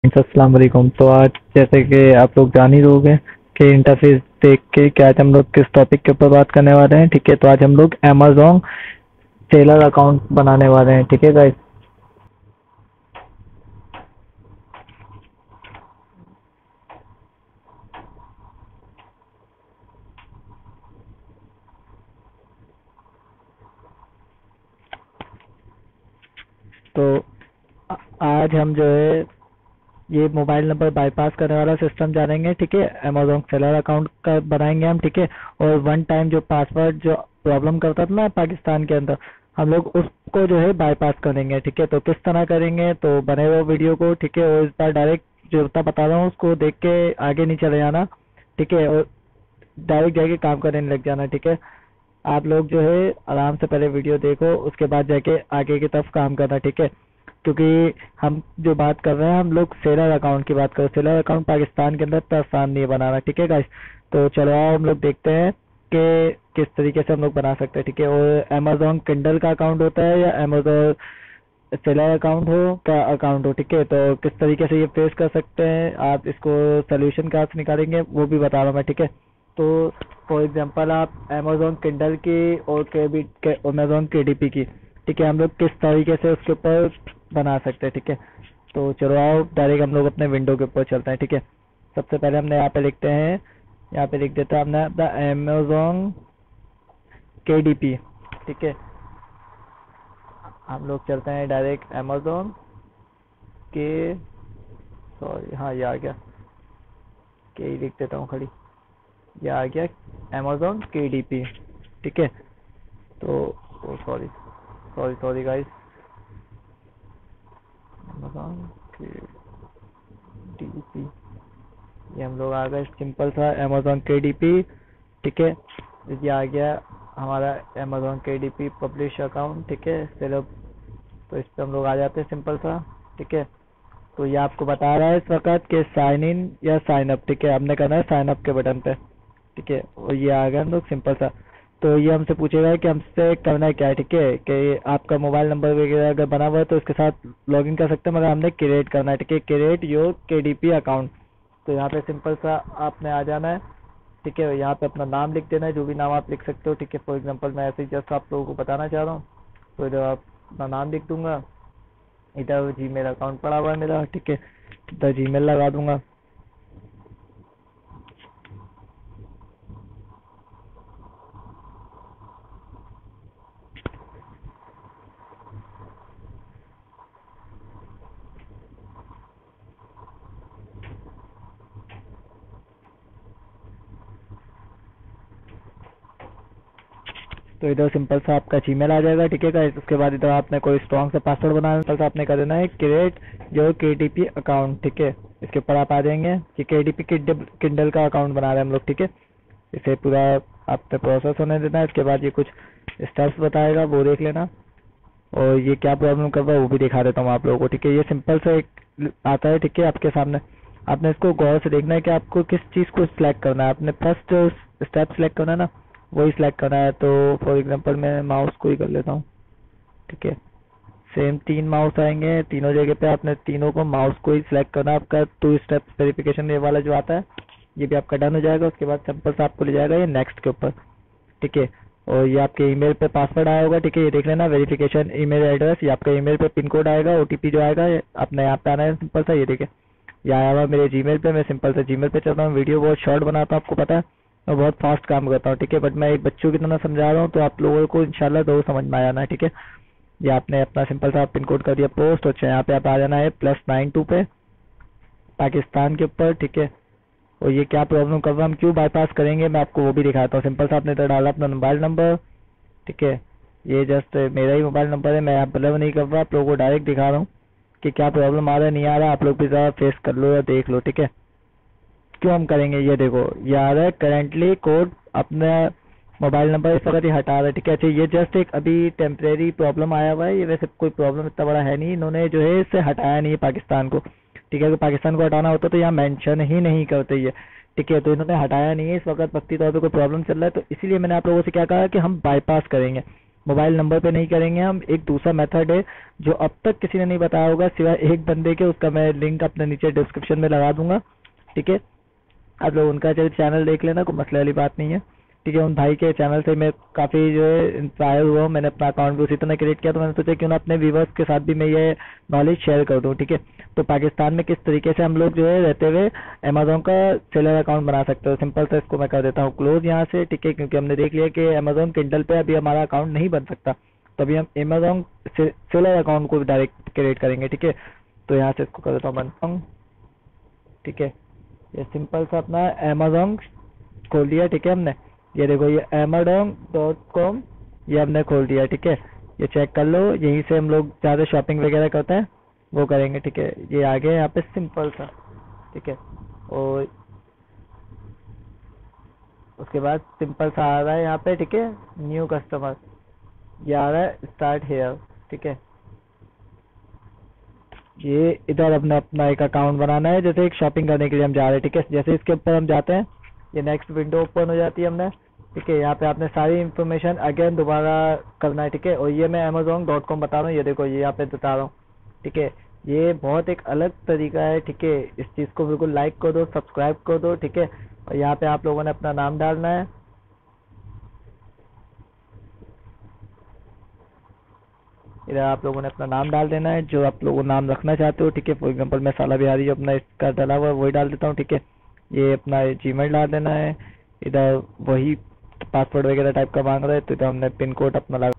अस्सलाम वालेकुम। तो आज जैसे कि आप लोग जान ही दोगे कि इंटरफेस देख के कि आज हम लोग किस टॉपिक के ऊपर बात करने वाले हैं। ठीक है, तो आज हम लोग अमेज़न सेलर अकाउंट बनाने वाले हैं। ठीक है गाइस। तो आज हम जो है ये मोबाइल नंबर बाईपास करने वाला सिस्टम जानेंगे। ठीक है, अमेज़न सेलर अकाउंट का बनाएंगे हम। ठीक है, और वन टाइम जो पासवर्ड जो प्रॉब्लम करता था ना पाकिस्तान के अंदर, हम लोग उसको जो है बाईपास करेंगे। ठीक है, तो किस तरह करेंगे तो बने हुए वीडियो को। ठीक है, और इस बार डायरेक्ट जो बता रहा हूँ उसको देख के आगे नहीं चले जाना। ठीक है, और डायरेक्ट जाके काम करने लग जाना। ठीक है, आप लोग जो है आराम से पहले वीडियो देखो, उसके बाद जाके आगे की तरफ काम करना। ठीक है, क्योंकि हम जो बात कर रहे हैं हम लोग सेलर अकाउंट की बात कर रहे हैं। सेलर अकाउंट पाकिस्तान के अंदर इतना आसान नहीं है बनाना। ठीक है गाइस, तो चलो आओ हम लोग देखते हैं कि किस तरीके से हम लोग बना सकते हैं। ठीक है, और अमेज़न किंडल का अकाउंट होता है या अमेज़न सेलर अकाउंट हो का अकाउंट हो। ठीक है, तो किस तरीके से ये फेस कर सकते हैं, आप इसको सोल्यूशन कहाँ से निकालेंगे वो भी बता रहा हूँ मैं। ठीक है, तो फॉर एग्जांपल आप अमेज़न किंडल की और अमेज़न केडीपी की, ठीक है, हम लोग किस तरीके से उसके ऊपर बना सकते हैं। ठीक है, तो चलो आओ डायरेक्ट हम लोग अपने विंडो के ऊपर चलते हैं। ठीक है, सबसे पहले हमने यहाँ पे लिखते हैं, यहाँ पे लिख देता है हमने अपना अमेज़न केडीपी। ठीक है, हम लोग चलते हैं डायरेक्ट अमेज़न के, सॉरी हाँ ये आ गया, के ही लिख देता हूँ खाली, ये आ गया अमेज़न केडीपी। ठीक है, तो sorry sorry sorry guys, Amazon KDP, ये हम लोग आ गए सिंपल सा अमेज़न केडीपी। ठीक है, ये आ गया हमारा अमेज़न केडीपी पब्लिश अकाउंट। ठीक है, चलो तो इस पर हम लोग आ जाते हैं सिंपल सा। ठीक है, तो ये आपको बता रहा है इस वक्त कि साइन इन या साइन अप। ठीक है, हमने करना है साइन अप के बटन पे। ठीक है, और ये आ गया हम लोग सिंपल सा। तो ये हमसे पूछेगा कि हमसे करना है क्या है। ठीक है, कि आपका मोबाइल नंबर वगैरह अगर बना हुआ है तो इसके साथ लॉगिन कर सकते हैं, मगर हमने क्रिएट करना है। ठीक है, क्रिएट योर केडीपी अकाउंट। तो यहाँ पे सिंपल सा आपने आ जाना है। ठीक है, यहाँ पे अपना नाम लिख देना है, जो भी नाम आप लिख सकते हो। ठीक है, फॉर एग्जांपल मैं ऐसे ही जस्ट आप लोगों को बताना चाह रहा हूँ, तो इधर आप अपना नाम लिख दूंगा। इधर जीमेल अकाउंट पड़ा हुआ है मेरा। ठीक है, इधर जीमेल लगा दूंगा। तो इधर सिंपल सा आपका जीमेल आ जाएगा। ठीक है गाइस, उसके बाद इधर आपने कोई स्ट्रॉन्ग सा पासवर्ड बनाना है, सिंपल सा आपने कर देना है क्रिएट योर केडीपी अकाउंट। ठीक है, इसके ऊपर आप आ जाएंगे कि केडीपी किंडल का अकाउंट बना रहे हैं हम लोग। ठीक है, इसे पूरा आपने प्रोसेस होने देना है। इसके बाद ये कुछ स्टेप्स बताएगा, वो देख लेना, और ये क्या प्रॉब्लम कर रहा है वो भी दिखा देता हूँ आप लोगों को। ठीक है, ये सिंपल सा एक आता है। ठीक है, आपके सामने आपने इसको गौर से देखना है कि आपको किस चीज को सिलेक्ट करना है। आपने फर्स्ट स्टेप सिलेक्ट करना है ना, वही सिलेक्ट करना है। तो फॉर एग्जांपल मैं माउस को ही कर लेता हूँ। ठीक है, सेम 3 माउस आएंगे, तीनों जगह पे आपने तीनों को माउस को ही सिलेक्ट करना है। आपका 2 स्टेप वेरिफिकेशन ये वाला जो आता है ये भी आपका डन हो जाएगा। उसके बाद सिंपल से आपको ले जाएगा ये नेक्स्ट के ऊपर। ठीक है, और ये आपके ईमेल पे पासवर्ड आया होगा। ठीक है, ये देख लेना, वेरिफिकेशन ईमेल एड्रेस, ये आपका ईमेल पे पिन कोड आएगा, ओटीपी जो आएगा ये अपने यहाँ पे आना है सिंपल सा। ये देखिए ये आया हुआ मेरे जीमेल पे। मैं सिंपल से जीमेल पे चल रहा हूँ, वीडियो बहुत शॉर्ट बनाता हूँ आपको पता है, मैं बहुत फास्ट काम करता हूँ। ठीक है, बट मैं एक बच्चों की तरह समझा रहा हूँ तो आप लोगों को इंशाल्लाह दो समझ में आ जाना है। ठीक है, ये आपने अपना सिंपल सा पिन कोड कर दिया पोस्ट, अच्छा यहाँ पे आप आ जाना है +92 पे पाकिस्तान के ऊपर। ठीक है, और ये क्या प्रॉब्लम कर रहा है, हम क्यों बाईपास करेंगे, मैं आपको वो भी दिखाता हूँ। सिंपल सा आपने इधर डाला अपना मोबाइल नंबर। ठीक है, ये जस्ट मेरा ही मोबाइल नंबर है, मैं ब्लर नहीं कर रहा, आप लोगों को डायरेक्ट दिखा रहा हूँ कि क्या प्रॉब्लम आ रहा है नहीं आ रहा, आप लोग भी जरा फेस कर लो या देख लो। ठीक है, क्यों हम करेंगे, ये देखो ये आ रहा है करेंटली कोड अपना मोबाइल नंबर इस वक्त ही हटा रहा है। ठीक है, अच्छा ये जस्ट एक अभी टेम्परेरी प्रॉब्लम आया हुआ है, ये वैसे कोई प्रॉब्लम इतना बड़ा है नहीं, इन्होंने जो है इससे हटाया नहीं है पाकिस्तान को। ठीक है, अगर पाकिस्तान को हटाना होता तो यहाँ मेंशन ही नहीं करते ये। ठीक है, तो इन्होंने हटाया नहीं है इस वक्त, वक्ती तौर पे कोई प्रॉब्लम चल रहा है, तो इसीलिए मैंने आप लोगों से क्या कहा कि हम बाईपास करेंगे। मोबाइल नंबर पे नहीं करेंगे हम, एक दूसरा मेथड है जो अब तक किसी ने नहीं बताया होगा सिवाय एक बंदे के, उसका मैं लिंक अपने नीचे डिस्क्रिप्शन में लगा दूंगा। ठीक है, आप लोग उनका चैनल देख लेना, कोई मसले वाली बात नहीं है। ठीक है, उन भाई के चैनल से मैं काफ़ी जो है इंस्पायर हुआ हूँ, मैंने अपना अकाउंट भी उसी तरह क्रिएट किया, तो मैंने सोचा क्यों ना अपने व्यूवर्स के साथ भी मैं ये नॉलेज शेयर कर दूँ। ठीक है, तो पाकिस्तान में किस तरीके से हम लोग जो है रहते हुए अमेजोन का सेलर अकाउंट बना सकते हो। सिंपल से इसको मैं कर देता हूँ क्लोज यहाँ से। ठीक है, क्योंकि हमने देख लिया कि अमेजोन किंडल पे अभी हमारा अकाउंट नहीं बन सकता, तो अभी हम अमेजोन सेलर अकाउंट को डायरेक्ट क्रिएट करेंगे। ठीक है, तो यहाँ से इसको कर देता हूँ बंद। ठीक है, ये सिंपल सा अपना अमेजोन खोल दिया। ठीक है, हमने ये देखो ये amazon.com ये हमने खोल दिया। ठीक है, ये चेक कर लो, यहीं से हम लोग ज़्यादा शॉपिंग वगैरह करते हैं वो करेंगे। ठीक है, ये आ गया यहाँ पे सिंपल सा। ठीक है, और उसके बाद सिंपल सा आ रहा है यहाँ पे। ठीक है, न्यू कस्टमर ये आ रहा है, स्टार्ट हेयर। ठीक है, ये इधर अपना अपना एक अकाउंट बनाना है, जैसे एक शॉपिंग करने के लिए हम जा रहे हैं। ठीक है, जैसे इसके ऊपर हम जाते हैं ये नेक्स्ट विंडो ओपन हो जाती है हमने। ठीक है, यहाँ पे आपने सारी इन्फॉर्मेशन अगेन दोबारा करना है। ठीक है, और ये मैं amazon.com बता रहा हूँ, ये देखो ये यहाँ पे बता रहा हूँ। ठीक है, ये बहुत एक अलग तरीका है। ठीक है, इस चीज़ को बिल्कुल लाइक कर दो, सब्सक्राइब कर दो। ठीक है, और यहाँ पे आप लोगों ने अपना नाम डालना है। इधर आप लोगों ने अपना नाम डाल देना है जो आप लोगों नाम रखना चाहते हो। ठीक है, फॉर एग्जाम्पल मैं साला बिहारी जो अपना इसका डाला हुआ है वही डाल देता हूँ। ठीक है, ये अपना जीमेल डाल देना है। इधर वही पासवर्ड वगैरह टाइप का मांग रहा है, तो इधर हमने पिन कोड अपना लगा,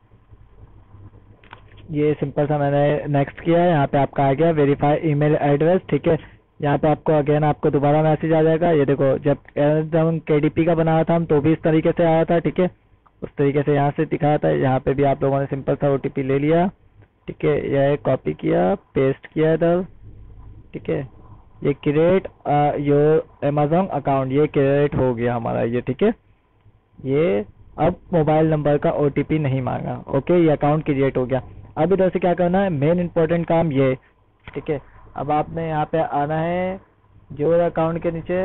ये सिंपल सा मैंने नेक्स्ट किया है। यहाँ पे आपका आ गया वेरीफाई ईमेल एड्रेस। ठीक है, यहाँ पे आपको अगेन आपको दोबारा मैसेज आ जाएगा। ये देखो जब हम केडीपी का बनाया था हम तो भी इस तरीके से आया था। ठीक है, उस तरीके से यहाँ से दिखाया था, यहाँ पे भी आप लोगों ने सिंपल सा ओटीपी ले लिया। ठीक है, यह कॉपी किया, पेस्ट किया इधर। ठीक है, ये क्रिएट योर अमेजोन अकाउंट ये क्रिएट हो गया हमारा ये। ठीक है, ये अब मोबाइल नंबर का ओटीपी नहीं मांगा। ओके, ये अकाउंट क्रिएट हो गया। अब इधर से क्या करना है, मेन इंपॉर्टेंट काम ये। ठीक है, अब आपने यहाँ पे आना है जोर अकाउंट के नीचे,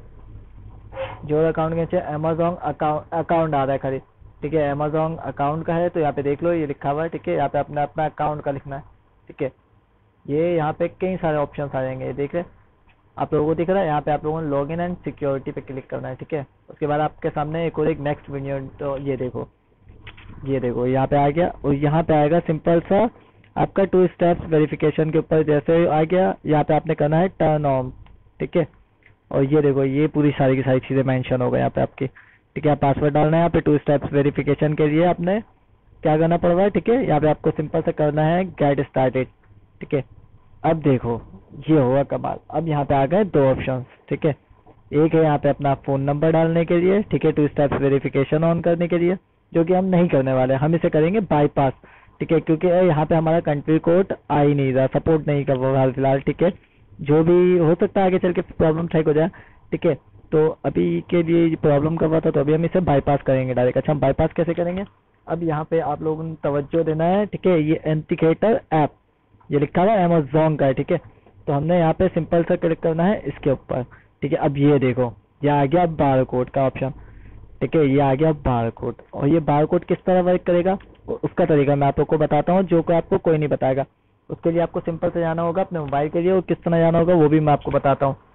जोर अकाउंट के नीचे अमेजोन अकाउंट आ रहा है खाली। ठीक है, अमेजोन अकाउंट का है तो यहाँ पे देख लो ये लिखा हुआ है। ठीक है, यहाँ पे अपना अपना अकाउंट का लिखना है। ठीक है, ये यहाँ पे कई सारे ऑप्शन आ जाएंगे, ये देख रहे आप लोगों को दिख रहा है। यहाँ पे आप लोगों ने लॉगिन एंड सिक्योरिटी पे क्लिक करना है। ठीक है, उसके बाद आपके सामने एक और एक नेक्स्ट वीडियो, तो ये देखो यहाँ पे आ गया, और यहाँ पे आएगा सिंपल सा आपका 2 स्टेप्स वेरिफिकेशन के ऊपर जैसे आ गया, यहाँ पे आपने करना है टर्न ऑन। ठीक है, और ये देखो ये पूरी सारी की सारी चीजें मेंशन हो गई यहाँ पे आपकी। ठीक है, पासवर्ड डालना है यहाँ पे 2 स्टेप्स वेरिफिकेशन के लिए आपने क्या करना पड़ रहा है। ठीक है, यहाँ पे आपको सिंपल से करना है गेट स्टार्टेड। ठीक है, अब देखो ये हुआ कमाल, अब यहाँ पे आ गए 2 ऑप्शंस। ठीक है, एक है यहाँ पे अपना फोन नंबर डालने के लिए। ठीक है, 2 स्टेप्स वेरिफिकेशन ऑन करने के लिए, जो कि हम नहीं करने वाले, हम इसे करेंगे बाईपास। ठीक है, क्योंकि यहाँ पे हमारा कंट्री कोड आ ही नहीं रहा, सपोर्ट नहीं कर रहा फिलहाल। ठीक है, जो भी हो सकता है आगे चल के प्रॉब्लम ठीक हो जाए। ठीक है, तो अभी के लिए प्रॉब्लम कर रहा था, तो अभी हम इसे बाईपास करेंगे डायरेक्ट। अच्छा, हम बाईपास कैसे करेंगे, अब यहाँ पे आप लोगों ने तवज्जो देना है। ठीक है, ये एंटिकेटर ऐप ये लिखा हुआ है अमेजोन का है। ठीक है, तो हमने यहाँ पे सिंपल सा क्लिक करना है इसके ऊपर। ठीक है, अब ये देखो ये आ गया बार कोड का ऑप्शन। ठीक है, ये आ गया बार कोड, और ये बार कोड किस तरह वर्क करेगा उसका तरीका मैं आप लोग को बताता हूँ, जो कि आपको कोई नहीं बताएगा। उसके लिए आपको सिंपल से जाना होगा अपने मोबाइल के लिए, और किस तरह जाना होगा वो भी मैं आपको बताता हूँ।